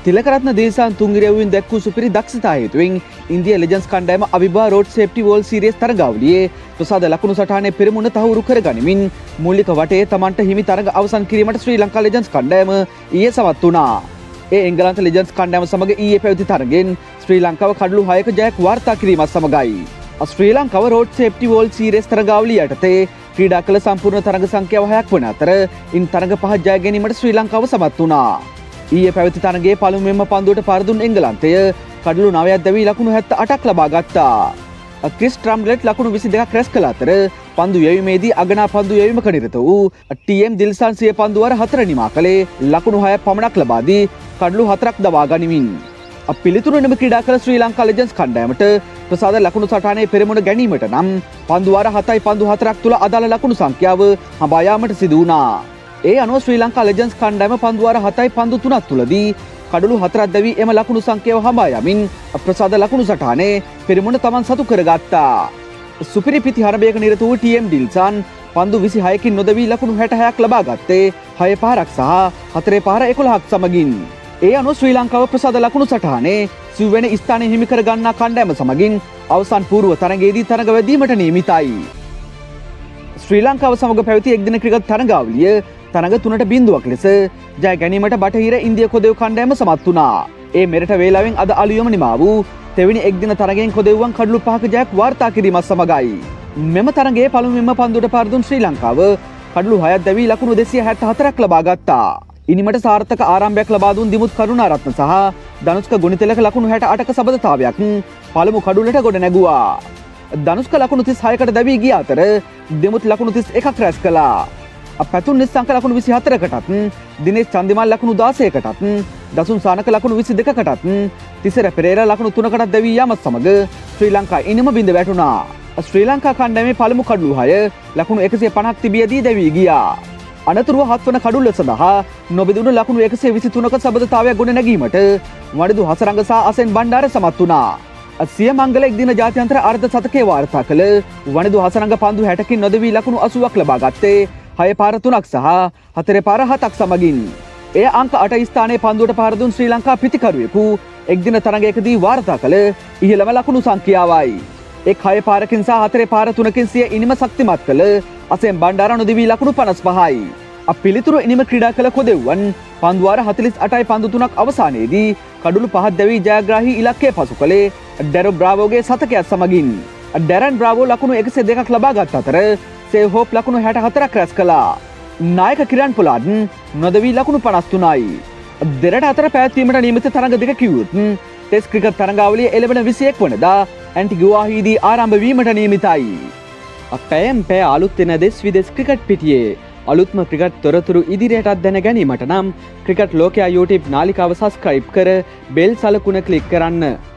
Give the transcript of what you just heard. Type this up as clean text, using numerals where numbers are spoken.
තිලකරත්න දේශාන් තුන්ගිරෙව්වෙන් දැක්වූ සුපිරි දක්ෂතා හේතුවෙන් ඉන්දියා ලෙජන්ඩ්ස් කණ්ඩායම අවිභා රෝඩ් සේෆ්ටි වෝල් සීරීස් තරගාවලියේ ප්‍රසාද ලකුණු සටහනේ පෙරමුණ තහවුරු කරගනිමින් මූලික වටේ තමන්ට හිමි තරග අවසන් කිරීමට ශ්‍රී ලංකා ලෙජන්ඩ්ස් කණ්ඩායම ඊයේ සමත් වුණා. ඒ එංගලන්ත ලෙජන්ඩ්ස් කණ්ඩායම සමග ඊයේ පැවති තරගෙන් ශ්‍රී ලංකාව කඩලු 6ක ජයක් වාර්තා කිරීමත් සමගයි. ශ්‍රී ලංකාව රෝඩ් සේෆ්ටි වෝල් සීරීස් තරගාවලිය යටතේ ක්‍රීඩා කළ සම්පූර්ණ තරග සංඛ්‍යාව 6ක් වන අතර ඉන් තරග 5 ජය ගැනීමට ශ්‍රී ලංකාව සමත් වුණා. ඊයේ පැවති තරගයේ පළමුවෙන්ම පන්දුවට පාර දුන් එංගලන්තය කඩලු 9ක් දැවී ලකුණු 78ක් ලබා ගත්තා. ක්‍රිස් ට්‍රම්බ්ලට් ලකුණු 22ක් රැස් කළ අතර පන්දු යැවීමේදී අගනා පන්දු යැවීමක නිරත වූ ටීඑම් දිල්සන් සිය පන්දු වර 4 නිමා කළේ ලකුණු 6ක් පමණක් ලබා දී කඩලු 4ක් දවා ගනිමින්. පිළිතුරුනම ක්‍රීඩා කළ ශ්‍රී ලංකා ලෙජන්ඩ්ස් කණ්ඩායමට ප්‍රසාද ලකුණු සටහනේ පෙරමුණ ගැනීමට නම් පන්දු වාර 7යි පන්දු 4ක් තුල අදාළ ලකුණු සංඛ්‍යාව හඹා යාමට සිදු වුණා. ඒ අනුව ශ්‍රී ලංකා ලෙජන්ඩ්ස් කණ්ඩායම පන්දු වාර 7යි පන්දු 3ක් තුලදී කඩලු 4ක් දැවී එම ලකුණු සංඛ්‍යාව හඹා යමින් ප්‍රසාද ලකුණු සටහනේ පෙරමුණ තමන් සතු කරගත්තා. සුපිරි පිති හරබයක නිරත වූ ටීඑම් ඩිල්සන් පන්දු 26කින් නොදවී ලකුණු 66ක් ලබා ගත්තේ 6 පාරක් සහ 4 පාර 11ක් සමගින්. ඒ අනුව ශ්‍රී ලංකාව ප්‍රසාද ලකුණු සටහනේ සිව්වැනි ස්ථානය හිමි කර ගන්නා කණ්ඩායම සමගින් අවසන් පූර්ව තරගයේදී තරග වැදීමට නියමිතයි. ශ්‍රී ලංකාව සමග පැවති එක්දින ක්‍රිකට් තරගාවලිය තරග 3-0ක් ලෙස ජය ගැනීමට බටහිර ඉන්දිය කොදෙව් කණ්ඩායම සමත් වුණා. ඒ මෙරට වේලාවෙන් අද අලුයම නිමා වූ තෙවැනි එක්දින තරගයෙන් කොදෙව්වන් කඩලු 5ක ජයක් වාර්තා කිරීමත් සමගයි. මෙම තරගයේ පළමුවෙන්ම පන්දුවට පාර දුන් ශ්‍රී ලංකාව කඩලු 6ක් දැවී ලකුණු 274ක් ලබා ගත්තා. ඉනිමට සාර්ථක ආරම්භයක් ලබා දුන් දිමුත් කරුණාරත්න සහ ධනුෂ්ක ගුණතිලක ලකුණු 68ක සබඳතාවයක් පළමු කඩුලට ගොඩ නැගුවා. ධනුෂ්ක ලකුණු 36කට දැවී ගිය අතර දිමුත් ලකුණු 31ක් රැස් කළා. පැතුම් නිස්සංක ලකුණු 24කටත් දිනේෂ් චන්දිමල් ලකුණු 16කටත් දසුන් සානක ලකුණු 22කටත් තිසර පෙරේරා ලකුණු 3කටත් දැවී යාමත් සමග ශ්‍රී ලංකා ඉනිම බිඳ වැටුණා. ශ්‍රී ලංකා කණ්ඩායමේ පළමු කඩලු 6 ලකුණු 150ක් තිබියදී දැවී ගියා. අනතුරුව 7 වන කඩුල්ල සඳහා නොබෙදුණු ලකුණු 123ක සබඳතාවයක් ගොඩ නැගීමට වනිදු හසරංග සහ අසෙන් බණ්ඩාර සමත් වුණා. සිය මංගල එක්දින ජාත්‍යන්තර අර්ධ શතකයේ වාර්තා කළ වනිදු හසරංග පන්දු 60කින් නොදවී ලකුණු 80ක් ලබා ගත්තේ 6 පාර 3ක් සහ 4 පාර 7ක් සමගින්. එය අංක 8 ස්ථානයේ පන්දුවට පාර දුන් ශ්‍රී ලංකා පිතිකරුවෙකු එක්දින තරගයකදී වාර්තා කළ ඉහළම ලකුණු සංඛ්‍යාවයි. 6 පාරකින් සහ 4 පාර 3කින් සිය ඉනිම ශක්තිමත් කළ අසෙන් බණ්ඩාර නොදවී ලකුණු 55යි. පිළිතුරු ඉනිම ක්‍රීඩා කළ කොදෙව්වන් පන්දු වාර 48යි පන්දු 3ක් අවසානයේදී කඩලු 5ක් දැවී ජයග්‍රාහී ඉලක්කය පසු කළේ ඩැරො බ්‍රාවෝගේ සතකයක් සමගින්. ඩැරන් බ්‍රාවෝ ලකුණු 102ක් ලබා ගත් අතර සේව් හෝප් ලකුණු 64ක් රැස් කළා. නායක කිරන් පොලාඩ් නොදවී ලකුණු 53යි. දෙරට අතර පැවැත්වීමට නියමිත තරඟ දෙක කිව්වොත් ටෙස්ට් ක්‍රිකට් තරඟාවලිය එළවෙන 21 වනදා ඇන්ටිගුවාහීදී ආරම්භ වීමට නියමිතයි. පැයෙන් පැය අලුත් වෙන දෙස් විදෙස් ක්‍රිකට් පිටියේ අලුත්ම ක්‍රිකට් තොරතුරු ඉදිරියටත් දැන ගැනීමට නම් ක්‍රිකට් ලෝකයා YouTube නාලිකාව සබ්ස්ක්‍රයිබ් කර බෙල් සලකුණ ක්ලික් කරන්න.